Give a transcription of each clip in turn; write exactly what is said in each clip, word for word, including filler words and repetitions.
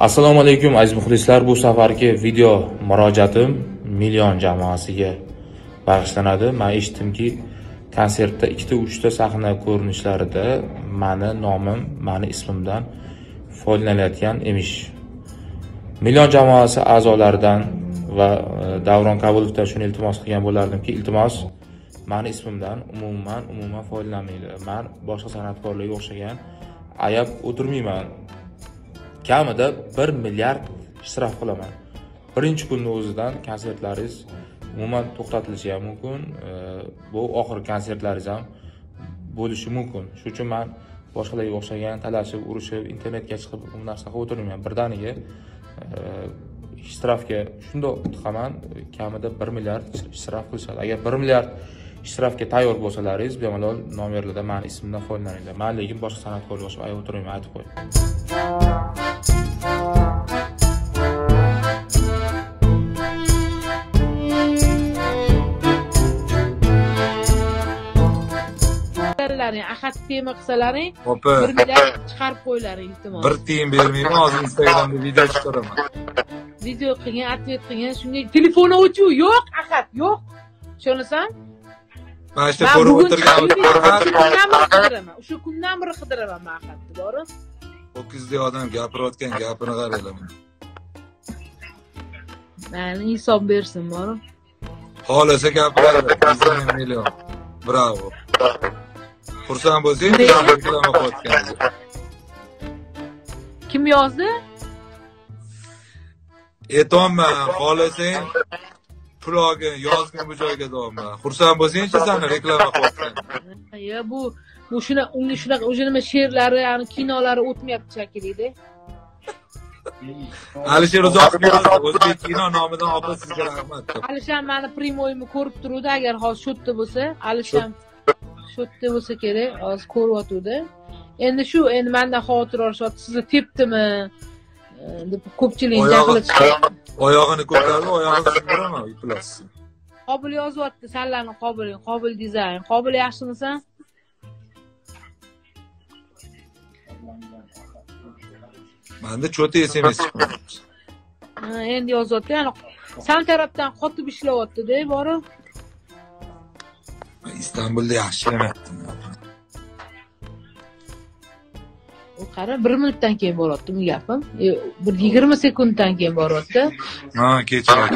Assalomu alaykum aziz muxlislar. Bu safargi video murojaatim million jamoasiga bag'ishlanadi. Men eshitdimki, konsertda ikkita uchta sahna ko'rinishlarida meni nomim, meni ismimdan foydalanilayotgan emish. Million jamoasi a'zolaridan va Davron Kabulovdan shuni iltimos qilgan bo'lardimki, iltimos meni ismimdan umuman umuman foydalanmanglar. Men boshqa san'atkorlarga o'xshagan ayab o'tirmayman. Kamida bir milliard isrof qilaman. Birinchi kunning o'zidan konsertlaringiz umuman to'xtatilishi ham mumkin. Bu oxirgi konsertlaringiz ham bo'lishi mumkin. Shuning uchun men boshqalarga o'xshagan talashib, urushib, internetga chiqib bu narsa qilib o'tirmayman. Birdaniga isrofga shundoq tiqaman, kamida bir milliard isrof qilishadi. Agar bir milliard isrofga tayyor bo'lsalaringiz, bemalol nomerlarda meni ismimdan foydalaninglar. Men lekin boshqa san'atkorlar o'xshab aytib o'tirmayman, aytib qo'y. Ahad tema qilsalaring, bir milliard chiqarib qo'ylaring, iltimos. Bir tiyin bermayman, hozir Instagramda video chiqaraman. Video qilgan, atvet qilgan, shunga telefonni o'chu yo'q, Ahad, yo'q. Tushunasan? Men ishda ko'rib o'tirganim. O'sha kundan beri qidiraman men Ahadni, to'g'ri? Ho'kizdek odam gapirayotgan gapini qaranglar. Meni hisob bersin, to'g'ri? Xolasa gapiradi, million. Bravo. Xursand bo'lsangiz, reklama qilayotganingiz. Kim yozdi? Aytolman, xohlasang pulogin yozgan bu joyga deyman. Xursand bo'lsangchi, seni reklama qilayotgan. Ya bu bu shuna unga shunaqa o'sha nima she'rlari, ya'ni kinolari o'tmayapti shekilli-da. Alisher Uzoqov o'zbek kino nomidan opa sizga rahmat. Alisher meni primoyimni ko'rib turuvdi, agar hozir shotda bo'lsa, Alisher shotda bo'lsa kerak, hozir ko'ryotuvdi. Endi shu, endi mendan xavotir olishyapti, sizni tepdimi deb ko'pchilik jahli chiqdi. Oyog'ini ko'tarib, oyog'ini sindiraman, yutulasiz. Qobil yozyapti, sanlarni qobiling, qobil dizayn. Qobil yaxshimisan? Menda cho'ta S M S chiqmayapti. Ha, endi yozyapti, ya'ni san tarafdan qotib ishlayapti-da, bori. Istanbulda yaxshi ishlayapti. U qara bir minutdan keyin boryapti bu gapim. Bir yigirma sekunddan keyin boryapti. Ha, kechiradi.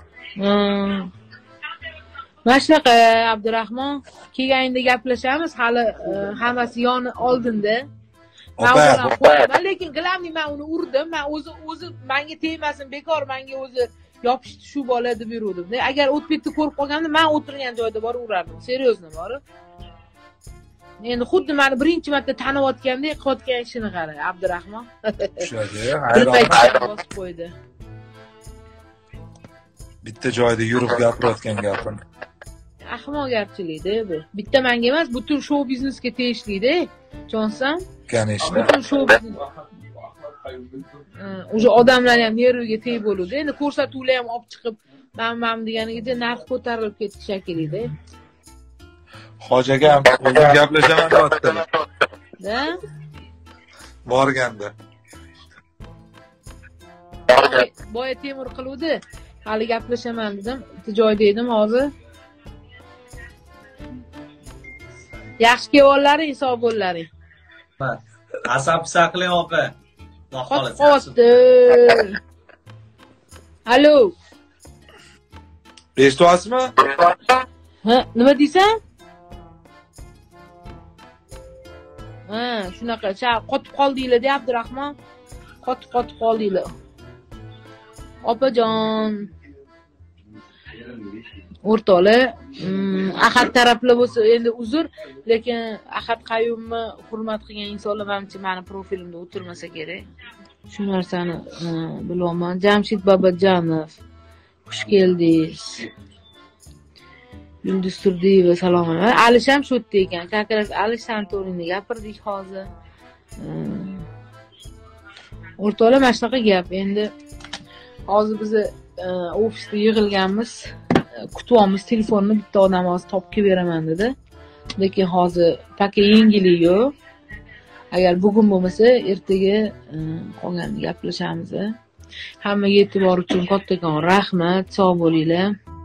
Mana shunaqa Abdurahmon, kelganingda gaplashamiz, hali hammasi yoni oldinda. Men qo'yaman, lekin gilamni men uni urdim. Men o'zi o'zi menga tegmasin, bekor menga o'zi yopishdi shu bola deb yurdim. Agar o'tib ketdi ko'rib qolganda, men o'tirgan joyda borib urardim. Seriozno bor. Endi xuddi meni birinchi marta taniyotgandek qilayotgan ishini qara, Abdurahmon. Tushadi, hayron bosib qo'ydi. Bitta joyda yurib gapirayotgan gapini. Ahmoqgarchilik-da bu. Bitta menga emas, butun shou biznesga tegishli-da. Jonsan? Конечно. Butun shou biznes. O'sha odamlar ham nerviga teg bo'ladi. Endi ko'rsatuvlar ham olib chiqib, men men deganiga narx ko'tarilib ketdi shekilli-da. Hoji aka ham o'zim gaplashaman deyaptilar. Da? Borganda. Boya Temur qiluvdi. Hali gaplashaman dedim. Bitta joyda edim hozir. Yaxshi kelganlaring, sog' bo'llaring. Asab saqlang opa. Qotdi. Alo. Eshityapsizmi? Ha, nima deysan? Ha, shunaqa, cha qotib qoldinglar-da, Abdurahmon. Qotib qotib qoldinglar. Opajon. O'rtoqlar, Ahad taraflar bo'lsa endi uzr, lekin Ahad Qayumni hurmat qilgan insonlar menimcha meni profilimda o'tirmasa kerak. Shu narsani bilaman. Jamshid Babajonov, xush keldingiz. Yulduz Turdiyeva, salom alaykum. Alish ham shu yerda ekan. Kakras Alish Santorini gapirdik hozir. O'rtoqlar, mana shunaqa gap. Endi hozir biz ofisda yig'ilganmiz. Kutyapmiz, telefonni bitta odam hozir topib kelib beraman dedi. Lekin hozir paka yengilik yo'q. Agar bugun bo'lmasa, ertaga qolganini gaplashamiz. Hammaga e'tibor uchun kattakon rahmat, sog' bo'linglar.